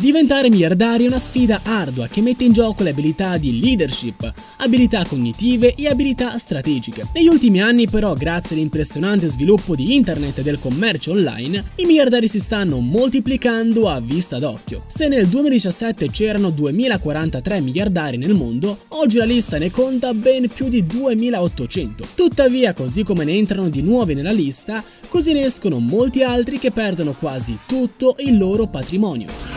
Diventare miliardari è una sfida ardua che mette in gioco le abilità di leadership, abilità cognitive e abilità strategiche. Negli ultimi anni però, grazie all'impressionante sviluppo di internet e del commercio online, i miliardari si stanno moltiplicando a vista d'occhio. Se nel 2017 c'erano 2043 miliardari nel mondo, oggi la lista ne conta ben più di 2800. Tuttavia, così come ne entrano di nuovi nella lista, così ne escono molti altri che perdono quasi tutto il loro patrimonio.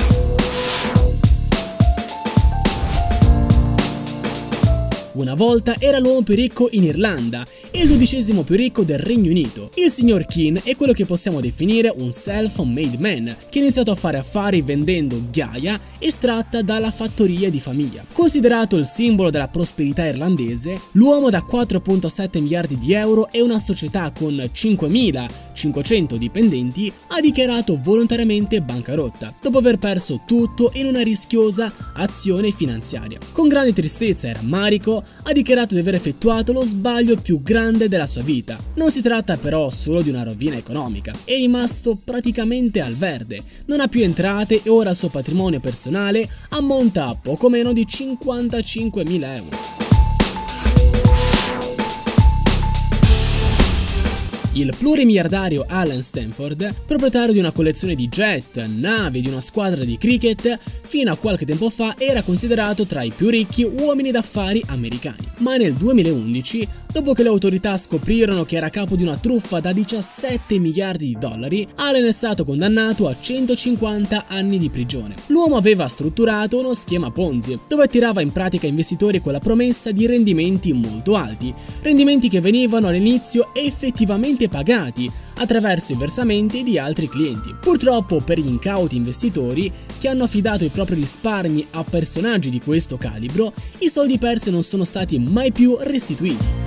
Una volta era l'uomo più ricco in Irlanda e il 12° più ricco del Regno Unito. Il signor Keane è quello che possiamo definire un self-made man, che ha iniziato a fare affari vendendo ghiaia estratta dalla fattoria di famiglia. Considerato il simbolo della prosperità irlandese, l'uomo da 4,7 miliardi di euro e una società con 5.500 dipendenti ha dichiarato volontariamente bancarotta, dopo aver perso tutto in una rischiosa azione finanziaria. Con grande tristezza e rammarico ha dichiarato di aver effettuato lo sbaglio più grande della sua vita. Non si tratta però solo di una rovina economica, è rimasto praticamente al verde, non ha più entrate e ora il suo patrimonio personale ammonta a poco meno di 55.000 euro. Il plurimiliardario Alan Stanford, proprietario di una collezione di jet, navi e di una squadra di cricket, fino a qualche tempo fa era considerato tra i più ricchi uomini d'affari americani. Ma nel 2011, dopo che le autorità scoprirono che era capo di una truffa da 17 miliardi di dollari, Alan è stato condannato a 150 anni di prigione. L'uomo aveva strutturato uno schema Ponzi, dove attirava in pratica investitori con la promessa di rendimenti molto alti, rendimenti che venivano all'inizio effettivamente pagati attraverso i versamenti di altri clienti. Purtroppo per gli incauti investitori che hanno affidato i propri risparmi a personaggi di questo calibro, i soldi persi non sono stati mai più restituiti.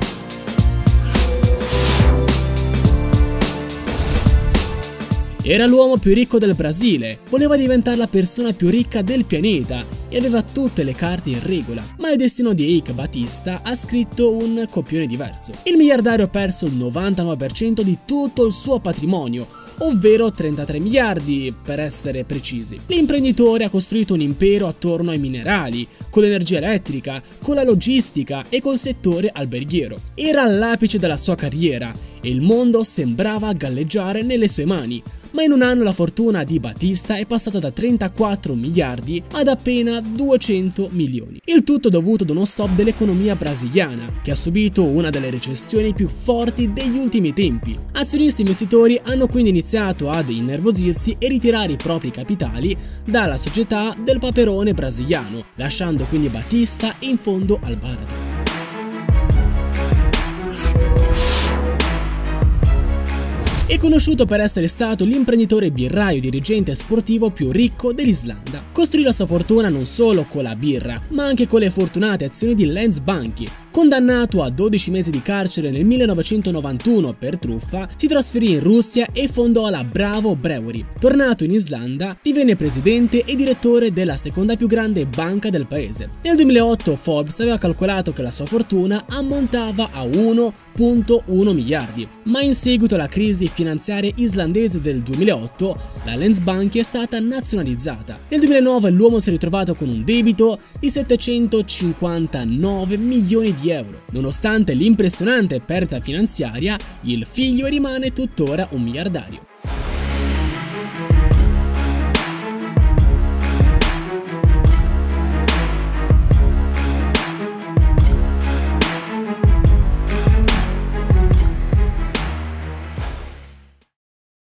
Era l'uomo più ricco del Brasile, voleva diventare la persona più ricca del pianeta e aveva tutte le carte in regola, ma il destino di Eike Batista ha scritto un copione diverso. Il miliardario ha perso il 99% di tutto il suo patrimonio, ovvero 33 miliardi per essere precisi. L'imprenditore ha costruito un impero attorno ai minerali, con l'energia elettrica, con la logistica e col settore alberghiero. Era all'apice della sua carriera e il mondo sembrava galleggiare nelle sue mani. Ma in un anno la fortuna di Batista è passata da 34 miliardi ad appena 200 milioni. Il tutto dovuto ad uno stop dell'economia brasiliana, che ha subito una delle recessioni più forti degli ultimi tempi. Azionisti e investitori hanno quindi iniziato ad innervosirsi e ritirare i propri capitali dalla società del paperone brasiliano, lasciando quindi Batista in fondo al baratro. È conosciuto per essere stato l'imprenditore birraio dirigente sportivo più ricco dell'Islanda. Costruì la sua fortuna non solo con la birra, ma anche con le fortunate azioni di Landsbanki. Condannato a 12 mesi di carcere nel 1991 per truffa, si trasferì in Russia e fondò la Bravo Brewery. Tornato in Islanda, divenne presidente e direttore della seconda più grande banca del paese. Nel 2008 Forbes aveva calcolato che la sua fortuna ammontava a 1,1 miliardi, ma in seguito alla crisi finanziaria islandese del 2008, la Landsbanki è stata nazionalizzata. Nel 2009 l'uomo si è ritrovato con un debito di 759 milioni di euro. Nonostante l'impressionante perdita finanziaria, il figlio rimane tuttora un miliardario.